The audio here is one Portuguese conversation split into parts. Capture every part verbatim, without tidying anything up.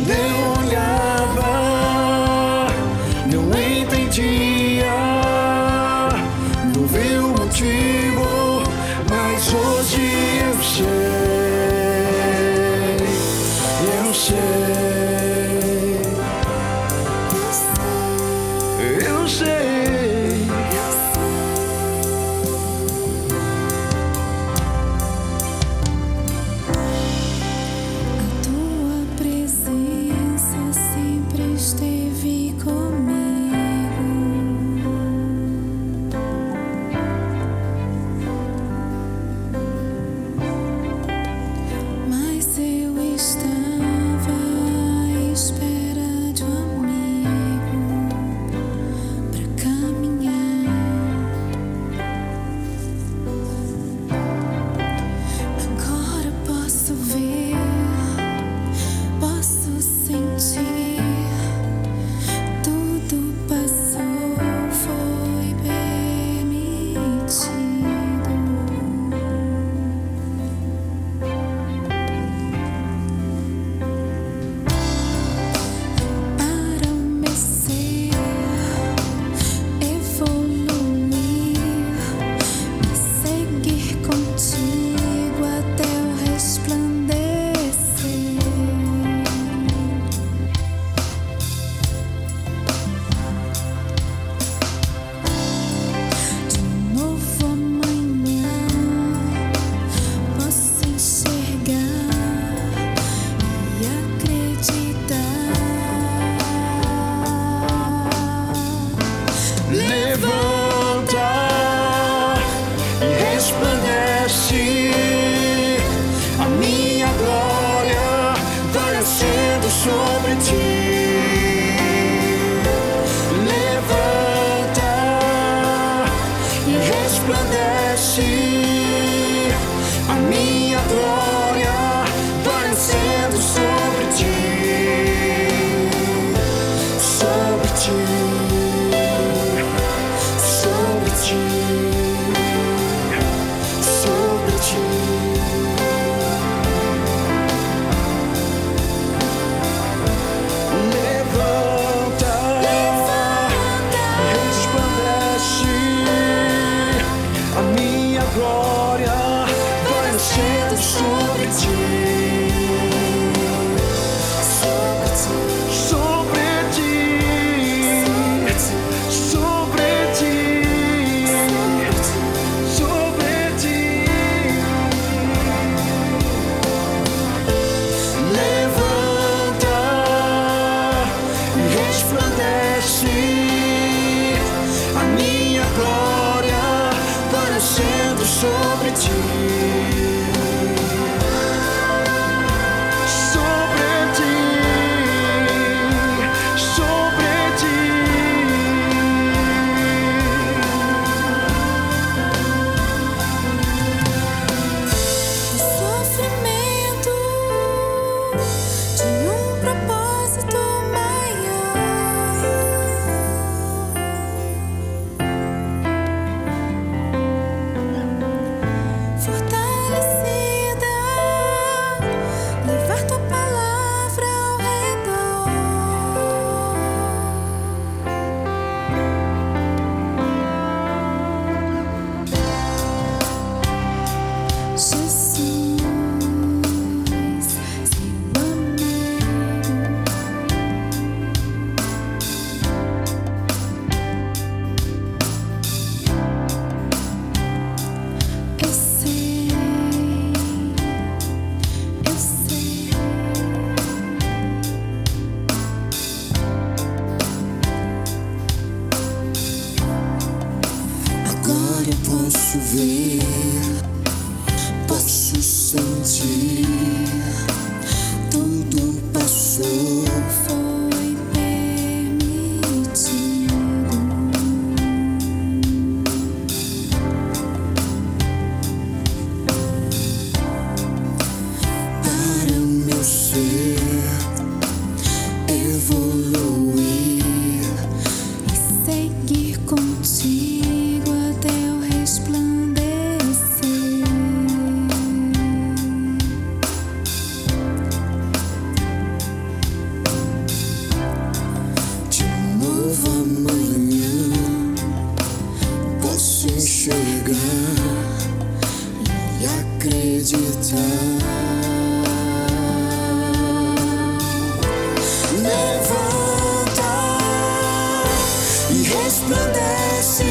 eu olhava, não entendia, não vi o motivo, mas hoje eu sei, eu sei, eu sei. Esteve comigo, mas eu estava à espera de um amigo para caminhar. Agora posso ver, posso sentir. Levanta e resplandece, a minha glória vai nascendo sobre ti. Levanta e resplandece, a minha glória vai nascendo sobre ti, sobre ti. Glória vai nascendo sobre ti, sobre ti, sobre ti, sobre ti, sobre ti. Levanta e resplandece, a minha glória vai nascendo sobre ti, sobre ti, sobre ti. O sofrimento tinha um propósito maior. Fortalecida, levar tua palavra ao redor. Jesus, seu amigo. Eu sei, eu sei. Agora eu posso ver, posso sentir, tudo passou, Foi permitido. para o meu ser evoluir E seguir contigo até o resplandecer. levanta e resplandece.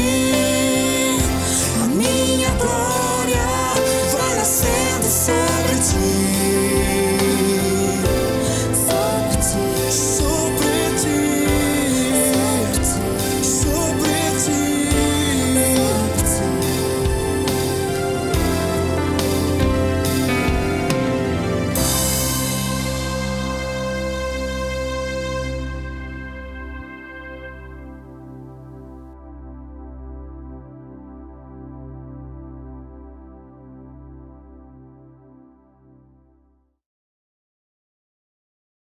A minha glória vai nascendo sobre ti.